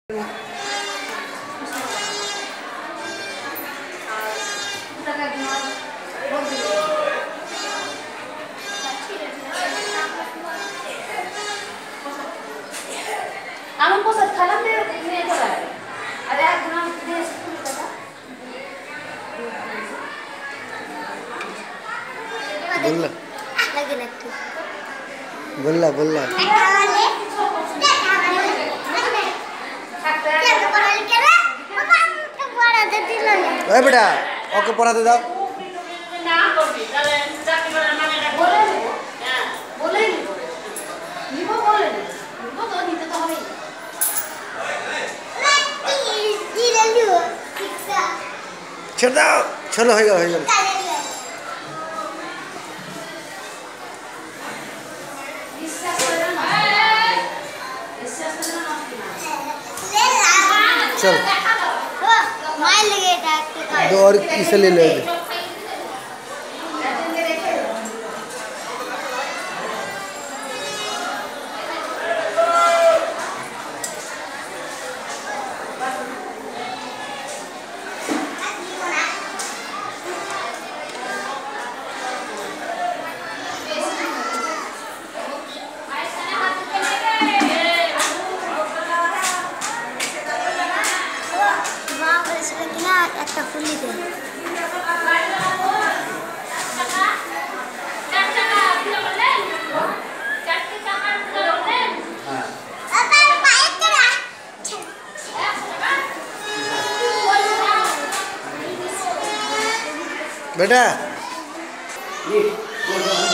Anong po sa kalam na ini ito ay? Ada guna ini sepuluh kata. बोलला लगे लगती बोलला बोलला ओए बेटा ओके पढ़ाते जाओ छोड़ दो चलो हो गया चल दो और इसे ले ले একটা ফুলি দে बेटा